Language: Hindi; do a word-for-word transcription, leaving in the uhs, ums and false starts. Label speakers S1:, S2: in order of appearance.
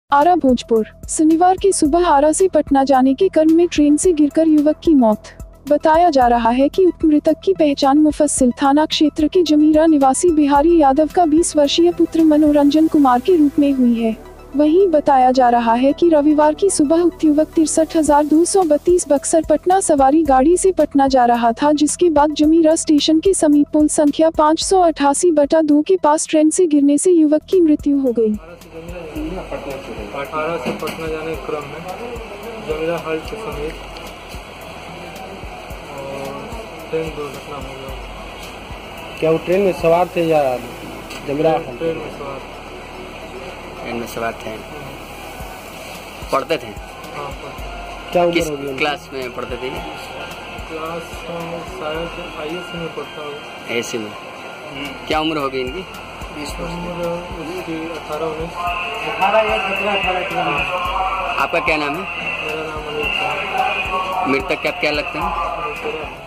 S1: आरा भोजपुर। शनिवार की सुबह आरा से पटना जाने के क्रम में ट्रेन से गिरकर युवक की मौत। बताया जा रहा है कि उक्त मृतक की पहचान मुफस्सिल थाना क्षेत्र के जमीरा निवासी बिहारी यादव का बीस वर्षीय पुत्र मनोरंजन कुमार के रूप में हुई है। वहीं बताया जा रहा है कि रविवार की सुबह उक्त युवक तिरसठ हजार दो सौ बत्तीस बक्सर पटना सवारी गाड़ी से पटना जा रहा था, जिसके बाद जमीरा स्टेशन के समीप पुल संख्या पाँच सौ अठासी बटा दो के पास ट्रेन से गिरने से युवक की मृत्यु हो गई।
S2: आरा से पटना जाने के क्रम में जमीरा हल्ट के समीप ट्रेन दुर्घटना हो गया।
S3: क्या वो ट्रेन में सवार थे या जमीरा?
S2: ट्रेन में सवार
S4: ट्रेन में सवार थे। पढ़ते थे?
S2: हाँ, पढ़ते।
S3: क्या
S4: किस
S3: उम्र होगी?
S4: क्लास में पढ़ते थे?
S2: क्लास शायद आई एस में पढ़ता होगा।
S4: ऐसे में क्या उम्र होगी इनकी?
S2: उम्र उसकी अठारह उन्नीस।
S4: आपका क्या नाम है?
S2: मेरा नाम अनिल।
S4: मृतक क्या क्या लगते हैं?
S2: मेरा